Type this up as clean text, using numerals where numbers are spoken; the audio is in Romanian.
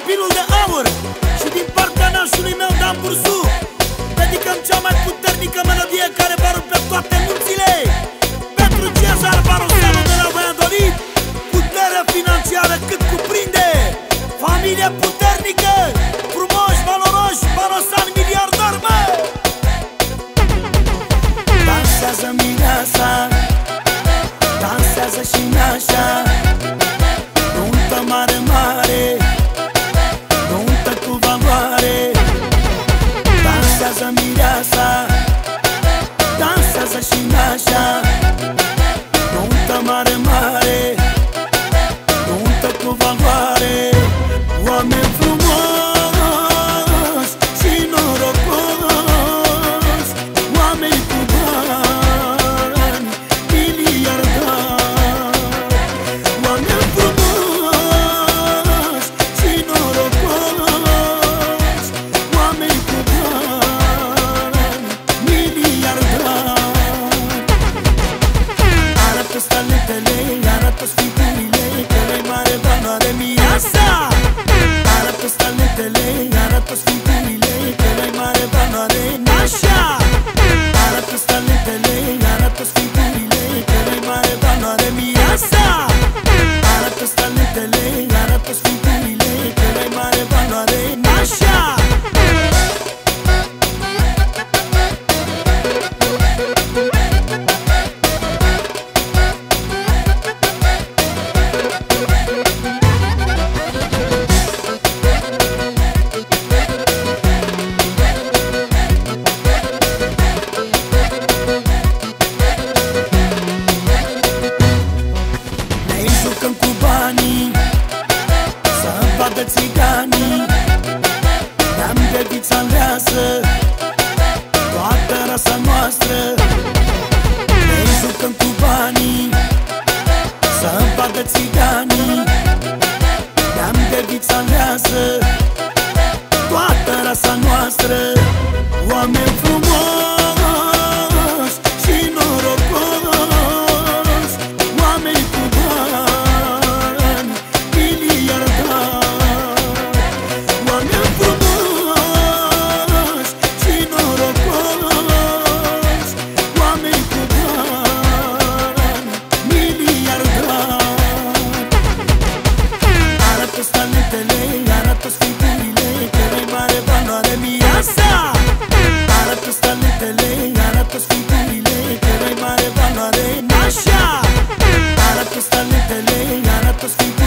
copilul de aur și din partea nașului meu Dan Bursu dedicăm cea mai puternică melodie care va rupe toate munțile pentru Cezar Baroseanu de la Valladolid. Putere financiară cât cuprinde, familie puternică, frumoși, valoroși, barosani miliardari, mă! Dansează mireasa, dansează și nașa, nuntă mare, mare, nuntă cu valoare. Dansează mireasa, dansează și nașa, nuntă mare, mare, nuntă cu valoare. Oameni frumoși și norocoși, oameni cu bani, miliardari. Oameni frumoși și norocoși, oameni cu bani, miliardari. Arată-ți talentele, arată-ți figurile, că le-ai mare valoare mireasa. Arată-ți talentele, arată-ți figurile, că le-ai mare valoare nașa. Arată-ți talentele, arată-ți figurile, că le-ai mare valoare mireasa. Arată-ți talentele, arată-ți figurile, că le-ai mare valoare nașa. Jucăm cu banii, să-mi vadă țiganii. Ne-am de vița aleasă, toată rasa noastră. Ne jucăm cu banii, să-mi vadă țiganii. Ne-am de vița aleasă, toată rasa noastră. Oameni frumoși și norocoși, oameni cu bani, miliardari. Oameni frumoși și norocoși, oameni cu bani, miliardari. Arată-ți talentele, arată-ți figurile, că le-ai mare valoare mireasa. Arată-ți talentele, arată-ți figurile, că le-ai mare valoare nașa. Arată-ți talentele, arată-ți figurile,